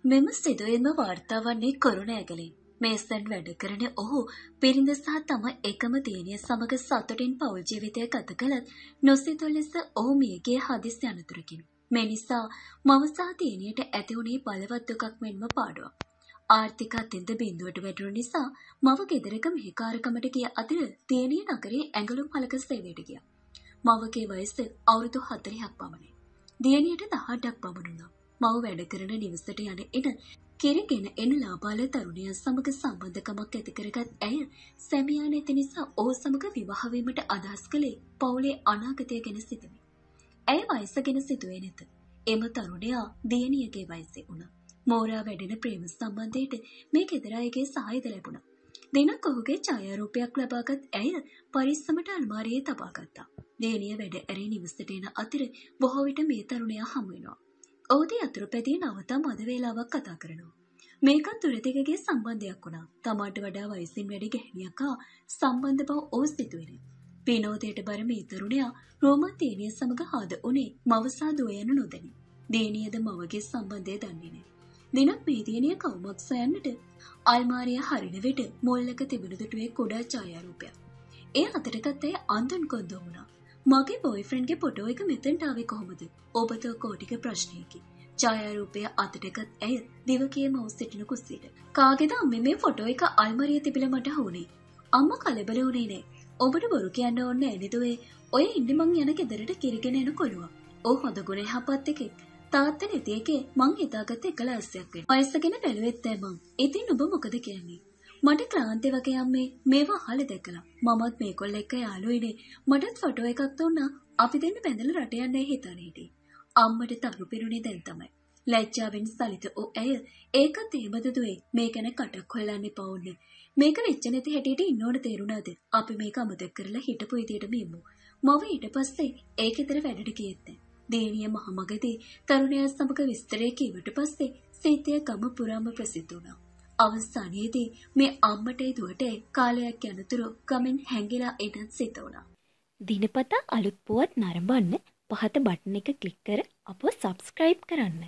මෙම සිදුවීම වාර්තා වන්නේ කොරුණ ඇගලෙන්. මේසන් වැඩ කරන ඔහු පිරිඳ සහ තම එකම දියණිය සමග සතුටින් පවුල් ජීවිතය ගත කළත් නොසිතූ ලෙස ඔහු මියගිය හදිසි අනතුරකින්. මේ නිසා මව සහ දියණියට ඇති වුණේ බලවත් දුකක් මෙන්ම පාඩුවක්. ආර්ථික අතින්ද බිඳුවට වැටුණු නිසා මව ගෙදරක මෙහෙකාරකමට ගිය අතර දියණිය නගරයේ ඇඟලුම් හලක සේවයට ගියා. මවගේ වයස අවුරුදු 40ක් පමණයි. දියණියට 18ක් පමණ වුණා. මව වැඩ කරන නිවසට යන එන කිරිගෙන එන ලාබාල තරුණියන් සමග සම්බන්ධකමක් ඇති කරගත් ඇය සැමියා නැති නිසා ඔහු සමග විවාහ වීමට අදහස් කළේ පවුලේ අනාගතය ගැන සිතමින්. ඇය වයස ගැන සිතුවේ නැත. එම තරුණයා දියණියගේ වයසේ වුණා. මෝරා වැඩෙන ප්‍රේම සම්බන්ධයට මේ ගෙදර අයගේ සහායද ලැබුණා. දිනක් ඔහුගේ ඡායාරූපයක් ලබාගත් ඇය පරිස්සමට අල්මාරියේ තබා ගත්තා. දියණිය වැඩ ඇරී නිවසට එන අතර බොහෝ විට මේ තරුණයා හමු වෙනවා. ඔහුදී අතුරුපැදී නවතා මද වේලාවක් කතා කරනවා. මේකත් දුරදිගගේ සම්බන්ධයක් වුණා. තමාට වඩා වයසින් වැඩි ගැහණියක් හා සම්බන්ධ බව ඔහු සිතුවේ. විනෝදයට බර මේ තරුණයා රෝමන් දියණිය සමග හාද උනේ මවසා දුව යනු නොදැනි. දියණියද මවගේ සම්බන්ධය දන්නේ නැහැ. දිනක් මේ දියණිය කවුමක් සොයන්නට අල්මාරිය හරින විට මොල්ලක තිබුණු දුටුවේ කුඩා ඡායාරූපයක්. ඒ අතරගත ඇය අන්දන් කොන්දෝ වුණා. මගේ බොයිෆ්‍රෙන්ඩ්ගේ ෆොටෝ එක මෙතනට ආවේ කොහොමද? ඔබට කෝටික ප්‍රශ්නයකි. ඡායාරූපය අතටගත් ඇය දිවකයේ මව සිටින කුස්සියට. කාගේද අම්මේ මේ ෆොටෝ එක අල්මාරිය තිබිලා මට හුනේ. අම්මා කලබල වුණේ නෑ. ඔබට බොරු කියන්න ඕනේ නෑ නේද ඔය ඉන්නේ මං යන ගෙදරට කිරිගෙන එන කොළුවා. ඔව් හොඳ ගුණ යහපත් එකෙක්. තාත්තා නැති එකේ මං හිතාගත්ත එකලස්සයක් වෙන. වයසගෙන බැලුවෙත් ඇයි මං. ඉතින් ඔබ මොකද කියන්නේ? මට ක්ලාන්ති වගේ අම්මේ මේවා අහලා දැකලා. මමත් මේකොල්ල එක්ක යාළුවෙනේ. මටත් ෆොටෝ එකක් දුන්නා. අපි දෙන්න බැඳලා රට යන්නයි හිතන්නේ හිටියේ. අම්මට තරු පිරුණේ දැන් තමයි. ලැජ්ජාවෙන් සලිත ඔ ඇය ඒකත් එහෙමද දුවේ මේ ගැන කටක් හොයලන්න එපා ඕනේ. මේක වෙච්ච නැති හැටියට ඉන්න ඕන තේරුණාද? අපි මේක අමතක කරලා හිටපු විදියට මෙමු. මව ඊට පස්සේ ඒකේතර වැඩට ගියෙත් නැහැ. දේනිය මහමගදී තරුණයා සමග විස්තරය කීවට පස්සේ සීතය ගම පුරාම ප්‍රසිද්ධ වුණා. අවසානයේදී මේ අම්මටයි දුවටයි කාලයක් යනතුරු ගමෙන් හැංගිලා එනත් සිත වුණා. දිනපතා අලුත් පුවත් නරඹන්න පහත බටන් එක ක්ලික් කර අපව සබ්ස්ක්‍රයිබ් කරන්න.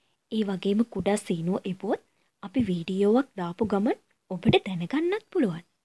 ඒ වගේම කුඩා සීනුව එපුවොත් අපි වීඩියෝවක් දාපු ගමන් ඔබට දැනගන්නත් පුළුවන්.